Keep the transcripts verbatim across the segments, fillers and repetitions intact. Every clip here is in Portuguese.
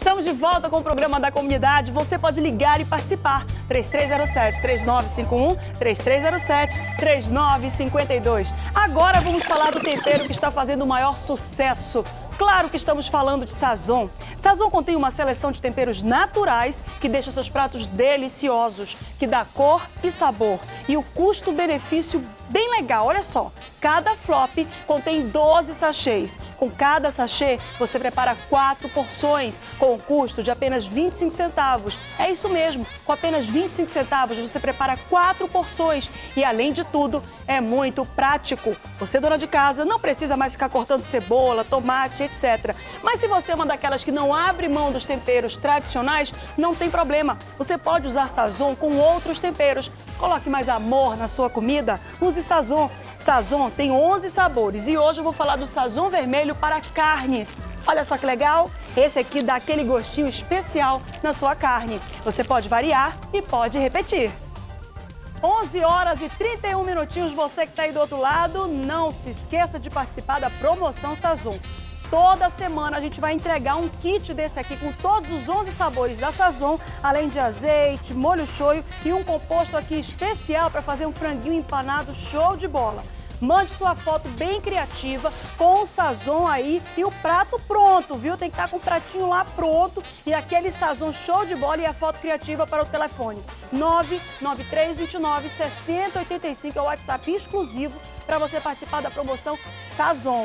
Estamos de volta com o programa da comunidade. Você pode ligar e participar. três três zero sete, três nove cinco um, três três zero sete, três nove cinco dois. Agora vamos falar do tempero que está fazendo o maior sucesso. Claro que estamos falando de Sazon. Sazon contém uma seleção de temperos naturais que deixa seus pratos deliciosos, que dá cor e sabor. E o custo-benefício bem legal, olha só. Cada flop contém doze sachês. Com cada sachê, você prepara quatro porções, com o custo de apenas vinte e cinco centavos. É isso mesmo, com apenas vinte e cinco centavos você prepara quatro porções. E além de tudo, é muito prático. Você, dona de casa, não precisa mais ficar cortando cebola, tomate, etcétera. Mas se você é uma daquelas que não abre mão dos temperos tradicionais, não tem problema. Você pode usar Sazon com outros temperos. Coloque mais amor na sua comida, use Sazon. Sazon tem onze sabores e hoje eu vou falar do Sazon vermelho para carnes. Olha só que legal, esse aqui dá aquele gostinho especial na sua carne. Você pode variar e pode repetir. onze horas e trinta e um minutinhos, você que está aí do outro lado, não se esqueça de participar da promoção Sazon. Toda semana a gente vai entregar um kit desse aqui com todos os onze sabores da Sazon, além de azeite, molho shoyu e um composto aqui especial para fazer um franguinho empanado show de bola. Mande sua foto bem criativa com o Sazon aí e o prato pronto, viu? Tem que estar com o pratinho lá pronto e aquele Sazon show de bola e a foto criativa para o telefone. nove nove três dois nove, seis zero oito cinco é o WhatsApp exclusivo para você participar da promoção Sazon.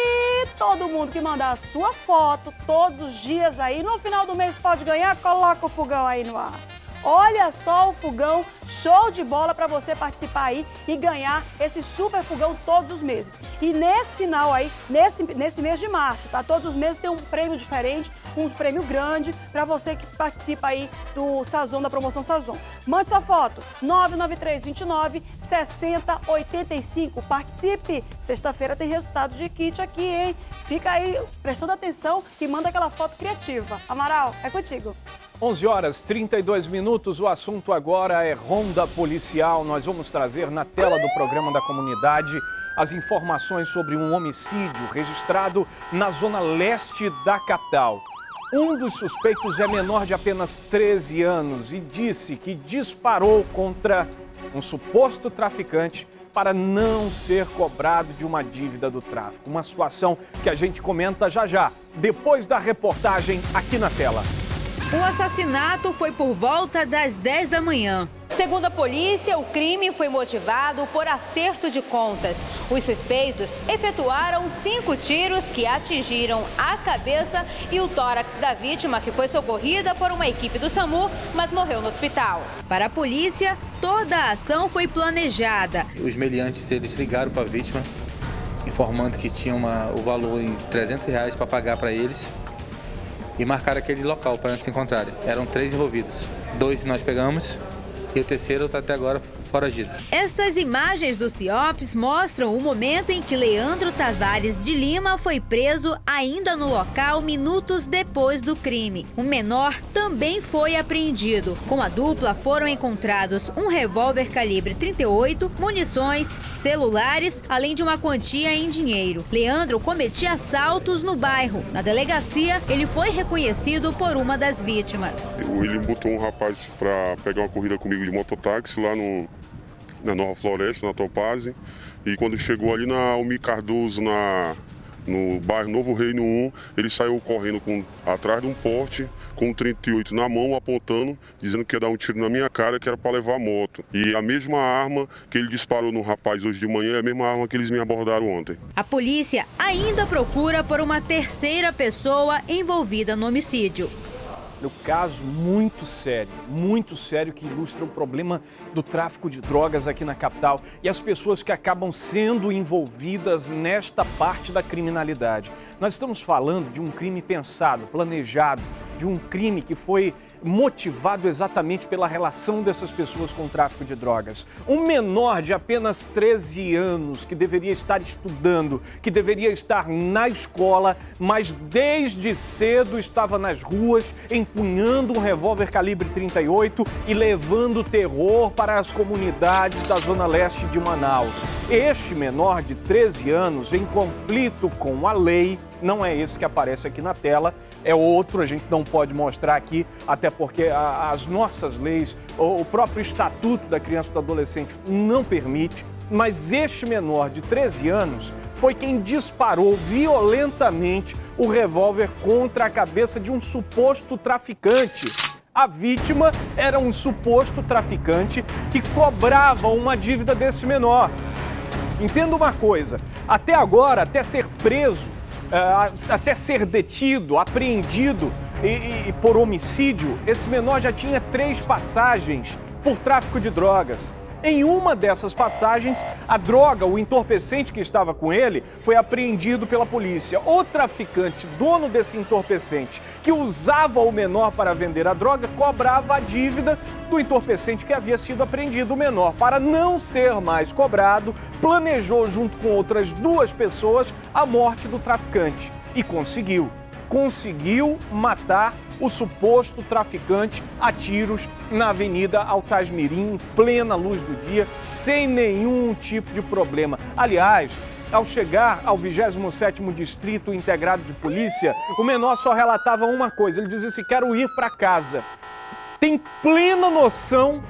E todo mundo que mandar a sua foto todos os dias aí, no final do mês pode ganhar, coloca o fogão aí no ar. Olha só o fogão, show de bola para você participar aí e ganhar esse super fogão todos os meses. E nesse final aí, nesse, nesse mês de março, tá? Todos os meses tem um prêmio diferente, um prêmio grande para você que participa aí do Sazon, da promoção Sazon. Mande sua foto, nove nove três dois nove, seis zero oito cinco. Participe! Sexta-feira tem resultado de kit aqui, hein? Fica aí prestando atenção e manda aquela foto criativa. Amaral, é contigo. onze horas e trinta e dois minutos, o assunto agora é ronda policial. Nós vamos trazer na tela do programa da comunidade as informações sobre um homicídio registrado na zona leste da capital. Um dos suspeitos é menor de apenas treze anos e disse que disparou contra um suposto traficante para não ser cobrado de uma dívida do tráfico. Uma situação que a gente comenta já já, depois da reportagem aqui na tela. O assassinato foi por volta das dez da manhã. Segundo a polícia, o crime foi motivado por acerto de contas. Os suspeitos efetuaram cinco tiros que atingiram a cabeça e o tórax da vítima, que foi socorrida por uma equipe do SAMU, mas morreu no hospital. Para a polícia, toda a ação foi planejada. Os meliantes, eles ligaram para a vítima, informando que tinha uma, o valor em trezentos reais para pagar para eles. E marcaram aquele local para se encontrarem. Eram três envolvidos. Dois nós pegamos e o terceiro está até agora foragido. Estas imagens do CIOPS mostram o momento em que Leandro Tavares de Lima foi preso ainda no local minutos depois do crime. O menor também foi apreendido. Com a dupla foram encontrados um revólver calibre trinta e oito, munições, celulares, além de uma quantia em dinheiro. Leandro cometia assaltos no bairro. Na delegacia, ele foi reconhecido por uma das vítimas. Ele botou um rapaz para pegar uma corrida comigo de mototáxi lá no na Nova Floresta, na Topazzi, e quando chegou ali na Almir Cardoso, na, no bairro Novo Reino um, ele saiu correndo com, atrás de um porte, com um trinta e oito na mão, apontando, dizendo que ia dar um tiro na minha cara, que era para levar a moto. E a mesma arma que ele disparou no rapaz hoje de manhã é a mesma arma que eles me abordaram ontem. A polícia ainda procura por uma terceira pessoa envolvida no homicídio. No caso muito sério, muito sério, que ilustra o problema do tráfico de drogas aqui na capital e as pessoas que acabam sendo envolvidas nesta parte da criminalidade. Nós estamos falando de um crime pensado, planejado, de um crime que foi motivado exatamente pela relação dessas pessoas com o tráfico de drogas. Um menor de apenas treze anos que deveria estar estudando, que deveria estar na escola, mas desde cedo estava nas ruas empunhando um revólver calibre trinta e oito e levando terror para as comunidades da zona leste de Manaus. Este menor de treze anos, em conflito com a lei, não é esse que aparece aqui na tela, é outro, a gente não pode mostrar aqui, até porque a, as nossas leis, o, o próprio Estatuto da Criança e do Adolescente não permite, mas este menor de treze anos foi quem disparou violentamente o revólver contra a cabeça de um suposto traficante. A vítima era um suposto traficante que cobrava uma dívida desse menor. Entenda uma coisa, até agora, até ser preso, até ser detido, apreendido e, e por homicídio, esse menor já tinha três passagens por tráfico de drogas. Em uma dessas passagens, a droga, o entorpecente que estava com ele, foi apreendido pela polícia. O traficante, dono desse entorpecente, que usava o menor para vender a droga, cobrava a dívida do entorpecente que havia sido apreendido. O menor, para não ser mais cobrado, planejou, junto com outras duas pessoas, a morte do traficante. E conseguiu. Conseguiu matar o suposto traficante a tiros na Avenida Altasmirim, em plena luz do dia, sem nenhum tipo de problema. Aliás, ao chegar ao vigésimo sétimo Distrito Integrado de Polícia, o menor só relatava uma coisa, ele dizia assim, quero ir para casa. Tem plena noção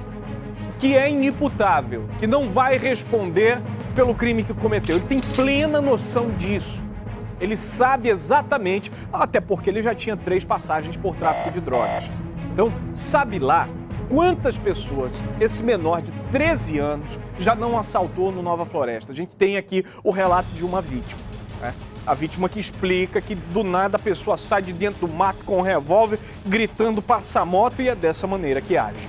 que é inimputável, que não vai responder pelo crime que cometeu. Ele tem plena noção disso. Ele sabe exatamente, até porque ele já tinha três passagens por tráfico de drogas. Então, sabe lá quantas pessoas esse menor de treze anos já não assaltou no Nova Floresta. A gente tem aqui o relato de uma vítima, né? A vítima que explica que do nada a pessoa sai de dentro do mato com um revólver, gritando passa a moto e é dessa maneira que age.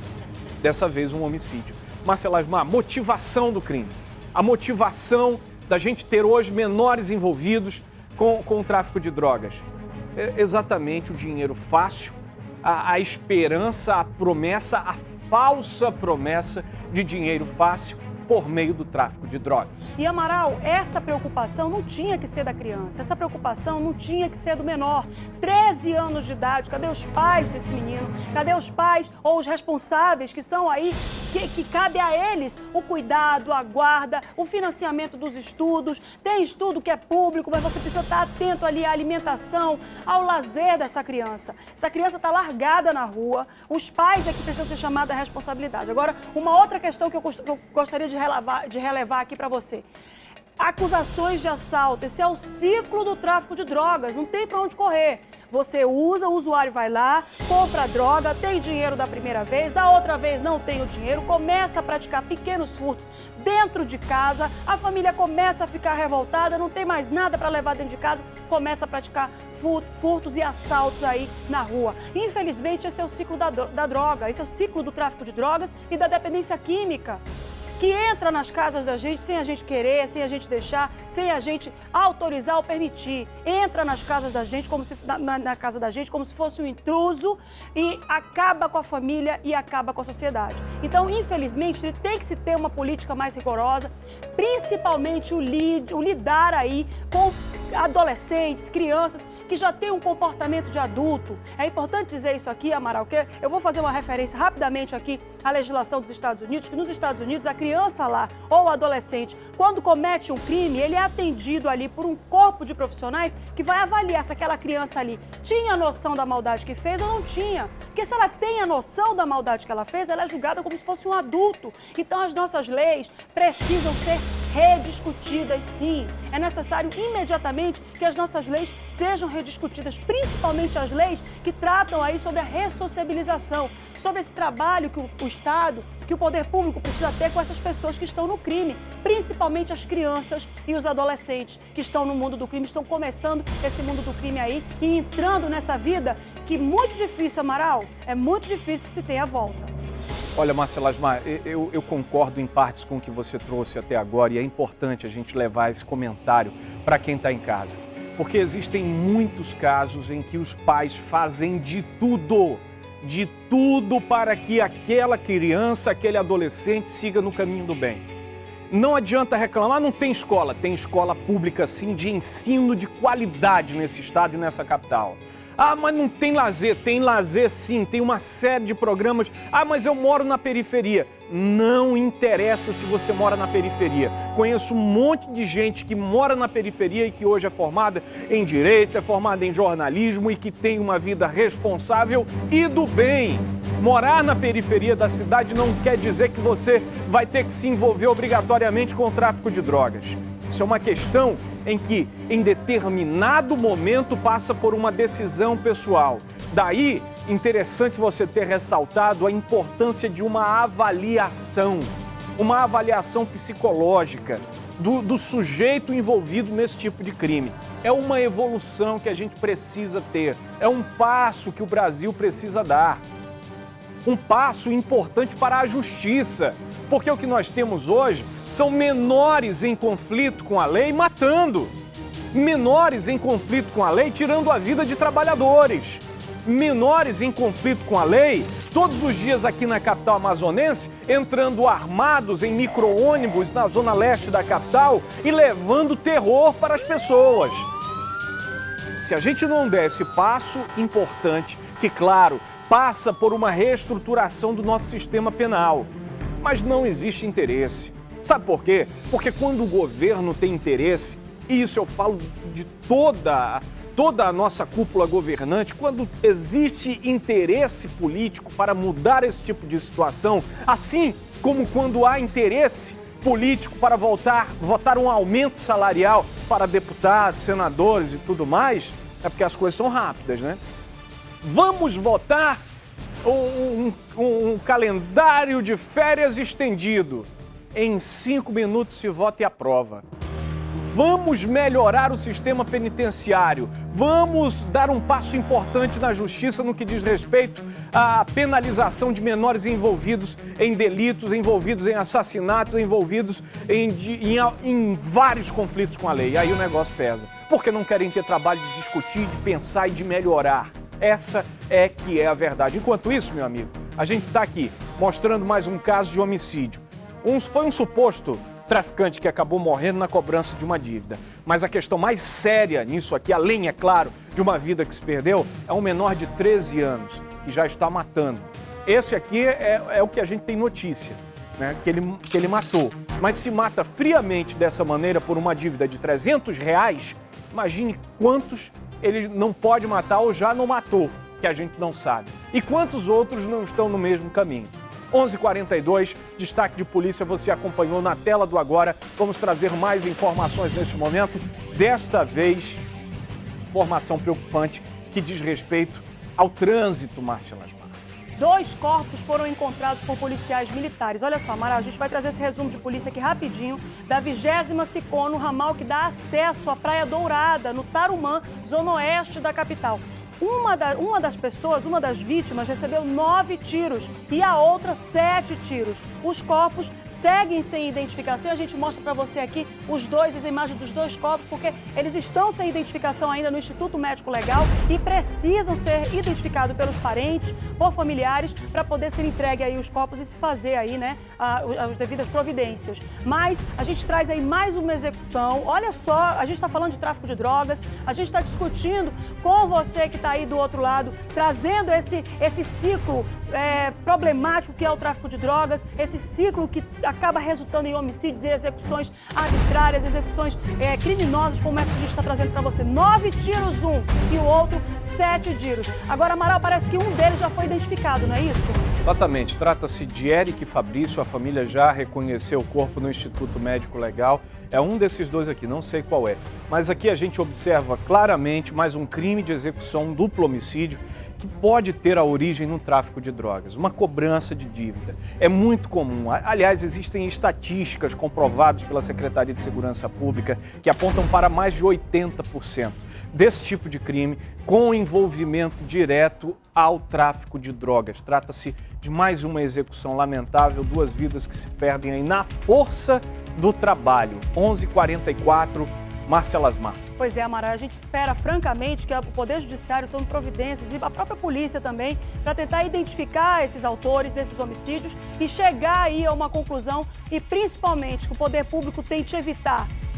Dessa vez um homicídio. Marcela Asmar, motivação do crime. A motivação da gente ter hoje menores envolvidos com, com o tráfico de drogas. É exatamente o dinheiro fácil, a, a esperança, a promessa, a falsa promessa de dinheiro fácil por meio do tráfico de drogas. E Amaral, essa preocupação não tinha que ser da criança, essa preocupação não tinha que ser do menor. treze anos de idade, cadê os pais desse menino? Cadê os pais ou os responsáveis que são aí, que, que cabe a eles o cuidado, a guarda, o financiamento dos estudos. Tem estudo que é público, mas você precisa estar atento ali à alimentação, ao lazer dessa criança. Essa criança está largada na rua, os pais é que precisam ser chamados à responsabilidade. Agora, uma outra questão que eu, que eu gostaria de relevar, de relevar aqui para você. Acusações de assalto, esse é o ciclo do tráfico de drogas, não tem para onde correr. Você usa, o usuário vai lá, compra a droga, tem dinheiro da primeira vez, da outra vez não tem o dinheiro, começa a praticar pequenos furtos dentro de casa, a família começa a ficar revoltada, não tem mais nada para levar dentro de casa, começa a praticar furtos e assaltos aí na rua. Infelizmente, esse é o ciclo da, da droga, esse é o ciclo do tráfico de drogas e da dependência química, que entra nas casas da gente sem a gente querer, sem a gente deixar, sem a gente autorizar ou permitir. Entra nas casas da gente, como se, na, na casa da gente, como se fosse um intruso e acaba com a família e acaba com a sociedade. Então, infelizmente, tem que se ter uma política mais rigorosa, principalmente o, lid, o lidar aí com adolescentes, crianças que já têm um comportamento de adulto. É importante dizer isso aqui, Amaral, que eu vou fazer uma referência rapidamente aqui à legislação dos Estados Unidos, que nos Estados Unidos a criança lá ou o adolescente, quando comete um crime, ele é atendido ali por um corpo de profissionais que vai avaliar se aquela criança ali tinha noção da maldade que fez ou não tinha. Porque se ela tem a noção da maldade que ela fez, ela é julgada como se fosse um adulto. Então as nossas leis precisam ser rediscutidas, sim. É necessário imediatamente que as nossas leis sejam rediscutidas, principalmente as leis que tratam aí sobre a ressociabilização, sobre esse trabalho que o, o Estado, que o poder público precisa ter com essas pessoas que estão no crime, principalmente as crianças e os adolescentes que estão no mundo do crime, estão começando esse mundo do crime aí e entrando nessa vida que muito difícil, Amaral, é muito difícil que se tenha volta. Olha, Marcela Asmar, eu, eu concordo em partes com o que você trouxe até agora e é importante a gente levar esse comentário para quem está em casa. Porque existem muitos casos em que os pais fazem de tudo, de tudo para que aquela criança, aquele adolescente siga no caminho do bem. Não adianta reclamar, não tem escola, tem escola pública sim, de ensino de qualidade nesse estado e nessa capital. Ah, mas não tem lazer. Tem lazer sim, tem uma série de programas. Ah, mas eu moro na periferia. Não interessa se você mora na periferia. Conheço um monte de gente que mora na periferia e que hoje é formada em direito, é formada em jornalismo e que tem uma vida responsável e do bem. Morar na periferia da cidade não quer dizer que você vai ter que se envolver obrigatoriamente com o tráfico de drogas. Isso é uma questão em que, em determinado momento, passa por uma decisão pessoal. Daí, interessante você ter ressaltado a importância de uma avaliação, uma avaliação psicológica do, do sujeito envolvido nesse tipo de crime. É uma evolução que a gente precisa ter, é um passo que o Brasil precisa dar. Um passo importante para a justiça, porque o que nós temos hoje são menores em conflito com a lei matando, menores em conflito com a lei tirando a vida de trabalhadores, menores em conflito com a lei todos os dias aqui na capital amazonense entrando armados em micro-ônibus na zona leste da capital e levando terror para as pessoas. Se a gente não der esse passo importante, que claro, passa por uma reestruturação do nosso sistema penal. Mas não existe interesse. Sabe por quê? Porque quando o governo tem interesse, e isso eu falo de toda, toda a nossa cúpula governante, quando existe interesse político para mudar esse tipo de situação, assim como quando há interesse político para voltar, votar um aumento salarial para deputados, senadores e tudo mais, é porque as coisas são rápidas, né? Vamos votar um, um, um calendário de férias estendido. Em cinco minutos se vota e aprova. Vamos melhorar o sistema penitenciário. Vamos dar um passo importante na justiça no que diz respeito à penalização de menores envolvidos em delitos, envolvidos em assassinatos, envolvidos em, em, em vários conflitos com a lei. E aí o negócio pesa. Porque não querem ter trabalho de discutir, de pensar e de melhorar. Essa é que é a verdade. Enquanto isso, meu amigo, a gente está aqui mostrando mais um caso de homicídio. Um, foi um suposto traficante que acabou morrendo na cobrança de uma dívida. Mas a questão mais séria nisso aqui, além, é claro, de uma vida que se perdeu, é um menor de treze anos que já está matando. Esse aqui é, é o que a gente tem notícia, né? Que ele, que ele matou. Mas se mata friamente dessa maneira por uma dívida de trezentos reais, imagine quantos ele não pode matar ou já não matou, que a gente não sabe. E quantos outros não estão no mesmo caminho? onze e quarenta e dois, destaque de polícia, você acompanhou na tela do Agora. Vamos trazer mais informações neste momento. Desta vez, informação preocupante que diz respeito ao trânsito, Márcia Lasmar. Dois corpos foram encontrados por policiais militares. Olha só, Mara, a gente vai trazer esse resumo de polícia aqui rapidinho, da vigésima Sicom, no ramal que dá acesso à Praia Dourada, no Tarumã, zona oeste da capital. Uma, da, uma das pessoas, uma das vítimas, recebeu nove tiros e a outra sete tiros. Os corpos seguem sem identificação e a gente mostra para você aqui os dois, as imagens dos dois corpos, porque eles estão sem identificação ainda no Instituto Médico Legal e precisam ser identificados pelos parentes, por familiares, para poder ser entregue aí os corpos e se fazer aí, né, as devidas providências. Mas a gente traz aí mais uma execução. Olha só, a gente está falando de tráfico de drogas, a gente está discutindo com você que está aí do outro lado, trazendo esse, esse ciclo é, problemático que é o tráfico de drogas, esse ciclo que acaba resultando em homicídios e execuções arbitrárias, execuções é, criminosas, como essa que a gente está trazendo para você. Nove tiros, um, e o outro, sete tiros. Agora, Amaral, parece que um deles já foi identificado, não é isso? Exatamente. Trata-se de Eric Fabrício, a família já reconheceu o corpo no Instituto Médico Legal. É um desses dois aqui, não sei qual é. Mas aqui a gente observa claramente mais um crime de execução, um duplo homicídio, que pode ter a origem no tráfico de drogas, uma cobrança de dívida. É muito comum. Aliás, existem estatísticas comprovadas pela Secretaria de Segurança Pública que apontam para mais de oitenta por cento desse tipo de crime com envolvimento direto ao tráfico de drogas. Trata-se de mais uma execução lamentável, duas vidas que se perdem aí na força do trabalho. onze e quarenta e quatro, Márcia Lasmar. Pois é, Amara, a gente espera, francamente, que o Poder Judiciário tome providências e a própria polícia também para tentar identificar esses autores desses homicídios e chegar aí a uma conclusão e, principalmente, que o poder público tente evitar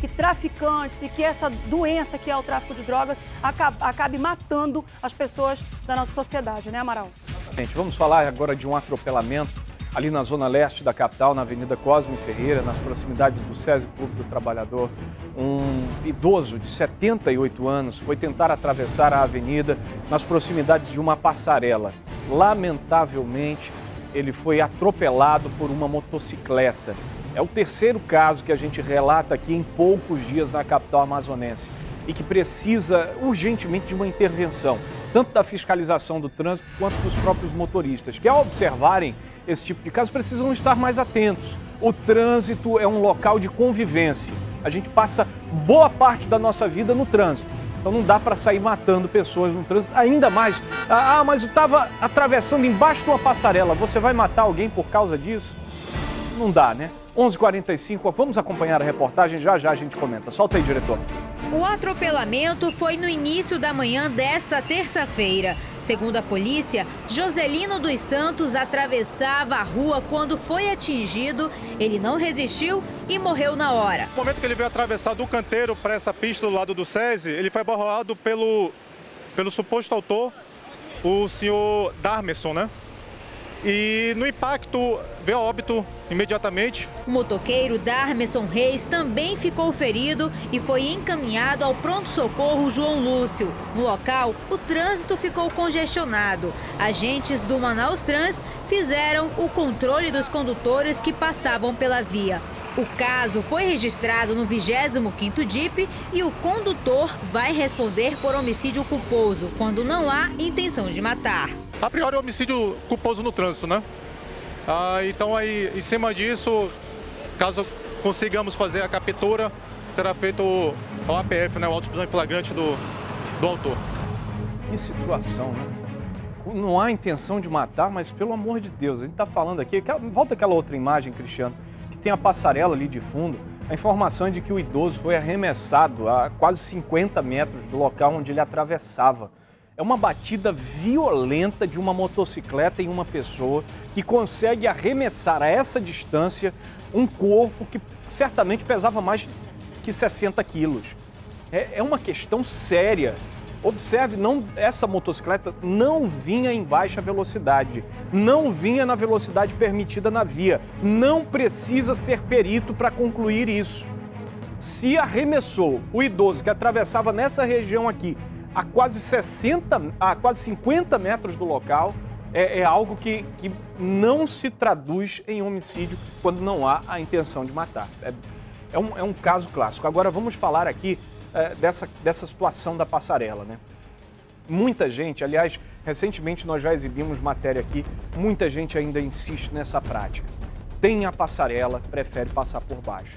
que traficantes e que essa doença que é o tráfico de drogas acabe, acabe matando as pessoas da nossa sociedade, né, Amaral? Gente, vamos falar agora de um atropelamento ali na zona leste da capital, na Avenida Cosme Ferreira, nas proximidades do SESI Clube do Trabalhador. Um idoso de setenta e oito anos foi tentar atravessar a avenida nas proximidades de uma passarela. Lamentavelmente, ele foi atropelado por uma motocicleta. É o terceiro caso que a gente relata aqui em poucos dias na capital amazonense e que precisa urgentemente de uma intervenção, tanto da fiscalização do trânsito quanto dos próprios motoristas, que ao observarem esse tipo de caso precisam estar mais atentos. O trânsito é um local de convivência. A gente passa boa parte da nossa vida no trânsito. Então não dá para sair matando pessoas no trânsito, ainda mais. Ah, mas eu estava atravessando embaixo de uma passarela. Você vai matar alguém por causa disso? Não dá, né? onze e quarenta e cinco, vamos acompanhar a reportagem, já já a gente comenta. Solta aí, diretor. O atropelamento foi no início da manhã desta terça-feira. Segundo a polícia, Joselino dos Santos atravessava a rua quando foi atingido. Ele não resistiu e morreu na hora. No momento que ele veio atravessar do canteiro para essa pista do lado do SESI, ele foi abarroado pelo, pelo suposto autor, o senhor Darmerson, né? E no impacto veio a óbito imediatamente. O motoqueiro Darmerson Reis também ficou ferido e foi encaminhado ao pronto-socorro João Lúcio. No local, o trânsito ficou congestionado. Agentes do Manaus Trans fizeram o controle dos condutores que passavam pela via. O caso foi registrado no vigésimo quinto D I P e o condutor vai responder por homicídio culposo, quando não há intenção de matar. A priori, é homicídio culposo no trânsito, né? Ah, então, aí, em cima disso, caso consigamos fazer a captura, será feito o, o A P F, né? O auto de prisão em flagrante do, do autor. Que situação, né? Não há intenção de matar, mas pelo amor de Deus, a gente está falando aqui, volta aquela outra imagem, Cristiano, que tem a passarela ali de fundo, a informação é de que o idoso foi arremessado a quase cinquenta metros do local onde ele atravessava. É uma batida violenta de uma motocicleta em uma pessoa que consegue arremessar a essa distância um corpo que certamente pesava mais que sessenta quilos. É, é uma questão séria. Observe, não, essa motocicleta não vinha em baixa velocidade, não vinha na velocidade permitida na via. Não precisa ser perito para concluir isso. Se arremessou o idoso que atravessava nessa região aqui, a quase sessenta, a quase cinquenta metros do local, é, é algo que, que não se traduz em homicídio quando não há a intenção de matar. É, é, um, é um caso clássico. Agora vamos falar aqui é, dessa, dessa situação da passarela, né? Muita gente, aliás, recentemente nós já exibimos matéria aqui, muita gente ainda insiste nessa prática. Tem a passarela, prefere passar por baixo.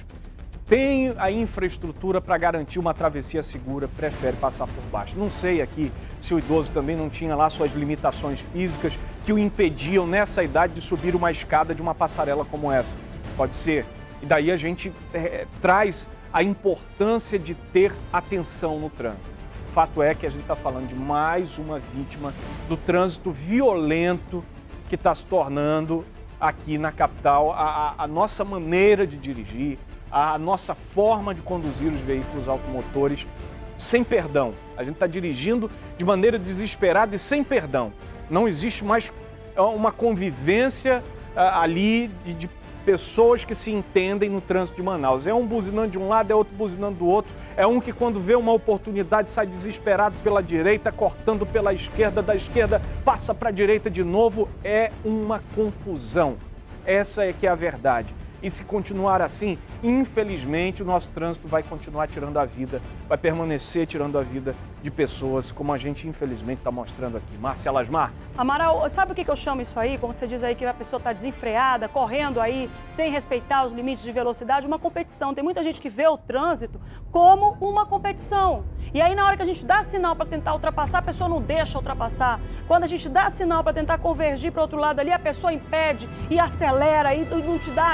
Tem a infraestrutura para garantir uma travessia segura, prefere passar por baixo. Não sei aqui se o idoso também não tinha lá suas limitações físicas que o impediam nessa idade de subir uma escada de uma passarela como essa. Pode ser. E daí a gente é, traz a importância de ter atenção no trânsito. O fato é que a gente está falando de mais uma vítima do trânsito violento que está se tornando aqui na capital a, a, a nossa maneira de dirigir, a nossa forma de conduzir os veículos automotores sem perdão. A gente está dirigindo de maneira desesperada e sem perdão. Não existe mais uma convivência uh, ali de, de pessoas que se entendem no trânsito de Manaus. É um buzinando de um lado, é outro buzinando do outro. É um que quando vê uma oportunidade sai desesperado pela direita, cortando pela esquerda, da esquerda passa para a direita de novo. É uma confusão. Essa é que é a verdade. E se continuar assim, infelizmente, o nosso trânsito vai continuar tirando a vida, vai permanecer tirando a vida de pessoas, como a gente infelizmente está mostrando aqui. Márcia Lasmar. Amaral, sabe o que eu chamo isso aí? Como você diz aí que a pessoa está desenfreada, correndo aí, sem respeitar os limites de velocidade, uma competição. Tem muita gente que vê o trânsito como uma competição. E aí, na hora que a gente dá sinal para tentar ultrapassar, a pessoa não deixa ultrapassar. Quando a gente dá sinal para tentar convergir para o outro lado ali, a pessoa impede e acelera e não te dá aí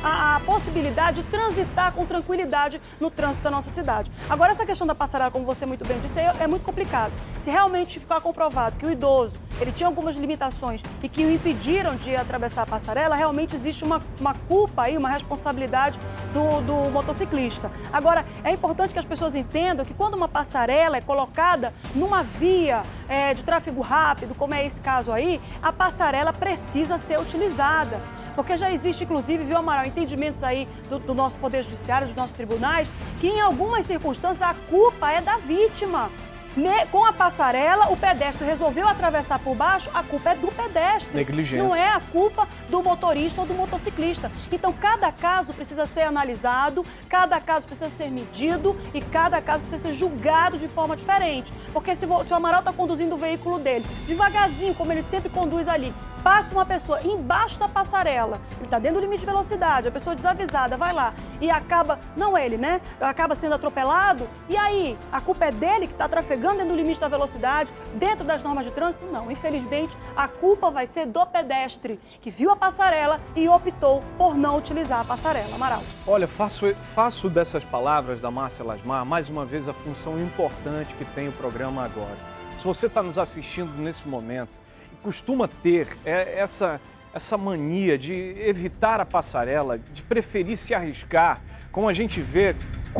a, a possibilidade de transitar com tranquilidade no trânsito da nossa cidade. Agora, essa questão da passarela, como você muito bem disse, é, é muito complicado. Se realmente ficar comprovado que o idoso ele tinha algumas limitações e que o impediram de atravessar a passarela, realmente existe uma, uma culpa aí, uma responsabilidade do, do motociclista. Agora, é importante que as pessoas entendam que quando uma passarela é colocada numa via é, de tráfego rápido, como é esse caso aí, a passarela precisa ser utilizada. Porque já existe, inclusive, viu, Amaral, entendimentos aí do, do nosso Poder Judiciário, dos nossos tribunais, que em algumas circunstâncias a culpa é da vítima. Com a passarela, o pedestre resolveu atravessar por baixo, a culpa é do pedestre. Negligência. Não é a culpa do motorista ou do motociclista. Então, cada caso precisa ser analisado, cada caso precisa ser medido e cada caso precisa ser julgado de forma diferente. Porque se, se o Amaral está conduzindo o veículo dele devagarzinho, como ele sempre conduz ali, passa uma pessoa embaixo da passarela, ele está dentro do limite de velocidade, a pessoa desavisada vai lá e acaba, não ele, né? Acaba sendo atropelado, e aí? A culpa é dele que está trafegando dentro do limite da velocidade, dentro das normas de trânsito? Não, infelizmente, a culpa vai ser do pedestre, que viu a passarela e optou por não utilizar a passarela. Amaral. Olha, faço, faço dessas palavras da Márcia Lasmar, mais uma vez, a função importante que tem o programa agora. Se você está nos assistindo nesse momento, costuma ter essa, essa mania de evitar a passarela, de preferir se arriscar, como a gente vê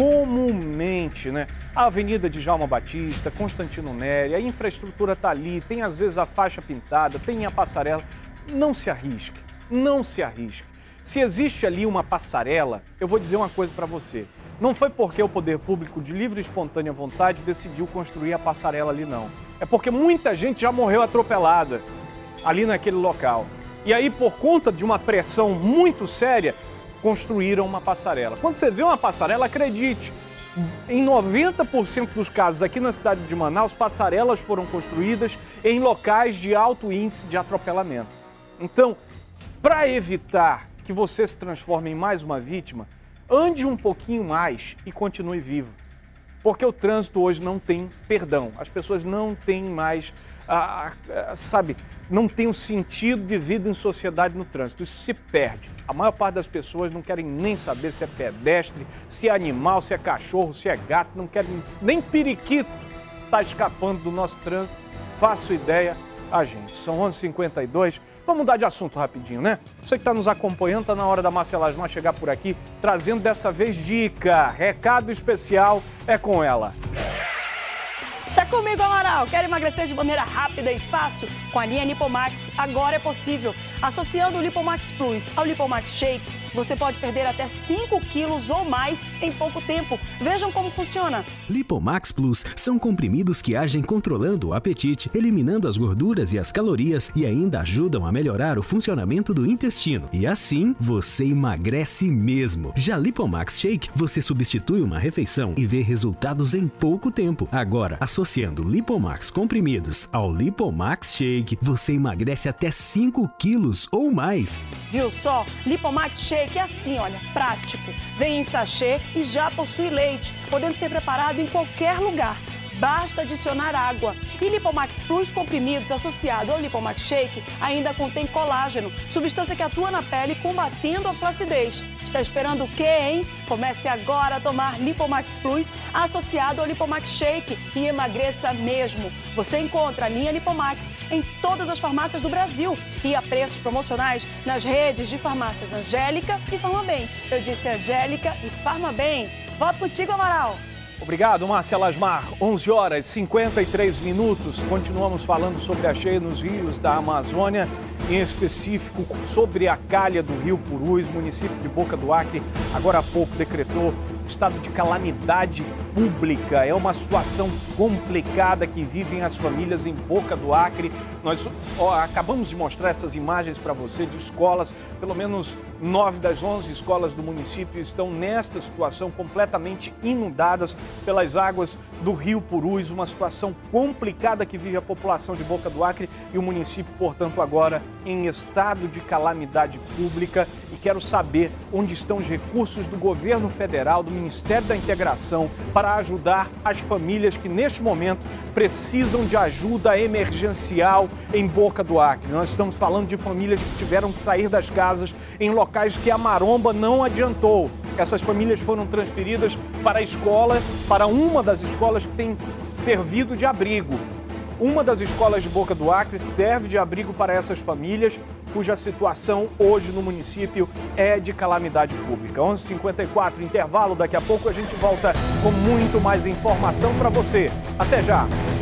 comumente, né? A Avenida de Djalma Batista, Constantino Neri, a infraestrutura está ali, tem às vezes a faixa pintada, tem a passarela. Não se arrisque, não se arrisque. Se existe ali uma passarela, eu vou dizer uma coisa para você. Não foi porque o poder público, de livre e espontânea vontade, decidiu construir a passarela ali, não. É porque muita gente já morreu atropelada ali naquele local. E aí, por conta de uma pressão muito séria, construíram uma passarela. Quando você vê uma passarela, acredite, em noventa por cento dos casos aqui na cidade de Manaus, passarelas foram construídas em locais de alto índice de atropelamento. Então, para evitar que você se transforme em mais uma vítima, ande um pouquinho mais e continue vivo. Porque o trânsito hoje não tem perdão. As pessoas não têm mais, ah, ah, sabe, não tem um sentido de vida em sociedade no trânsito. Isso se perde. A maior parte das pessoas não querem nem saber se é pedestre, se é animal, se é cachorro, se é gato, não querem nem periquito está escapando do nosso trânsito. Faço ideia a gente. São onze e cinquenta e dois. Vamos mudar de assunto rapidinho, né? Você que está nos acompanhando, está na hora da Márcia Lasmar chegar por aqui, trazendo dessa vez dica. Recado especial é com ela. Está comigo, Amaral. Quer emagrecer de maneira rápida e fácil? Com a linha Lipomax, agora é possível. Associando o Lipomax Plus ao Lipomax Shake, você pode perder até cinco quilos ou mais em pouco tempo. Vejam como funciona. Lipomax Plus são comprimidos que agem controlando o apetite, eliminando as gorduras e as calorias e ainda ajudam a melhorar o funcionamento do intestino. E assim, você emagrece mesmo. Já Lipomax Shake, você substitui uma refeição e vê resultados em pouco tempo. Agora, associando Lipomax comprimidos ao Lipomax Shake, você emagrece até cinco quilos ou mais. Viu só? Lipomax Shake é assim, olha, prático. Vem em sachê e já possui leite, podendo ser preparado em qualquer lugar. Basta adicionar água. E Lipomax Plus comprimidos associado ao Lipomax Shake ainda contém colágeno, substância que atua na pele combatendo a flacidez. Está esperando o quê, hein? Comece agora a tomar Lipomax Plus associado ao Lipomax Shake e emagreça mesmo. Você encontra a linha Lipomax em todas as farmácias do Brasil e a preços promocionais nas redes de farmácias Angélica e Farmabem. Eu disse Angélica e Farmabem. Volto contigo, Amaral. Obrigado, Márcia Lasmar. onze horas e cinquenta e três minutos. Continuamos falando sobre a cheia nos rios da Amazônia, em específico sobre a calha do Rio Purus. Município de Boca do Acre, agora há pouco, decretou estado de calamidade pública. É uma situação complicada que vivem as famílias em Boca do Acre. Nós ó, acabamos de mostrar essas imagens para você de escolas, pelo menos nove das onze escolas do município estão nesta situação, completamente inundadas pelas águas do Rio Purus, uma situação complicada que vive a população de Boca do Acre e o município, portanto, agora em estado de calamidade pública. E quero saber onde estão os recursos do governo federal, do Ministério da Integração para ajudar as famílias que neste momento precisam de ajuda emergencial em Boca do Acre. Nós estamos falando de famílias que tiveram que sair das casas em locais que a maromba não adiantou. Essas famílias foram transferidas para a escola, para uma das escolas que tem servido de abrigo. Uma das escolas de Boca do Acre serve de abrigo para essas famílias, cuja situação hoje no município é de calamidade pública. onze e cinquenta e quatro, intervalo, daqui a pouco a gente volta com muito mais informação para você. Até já!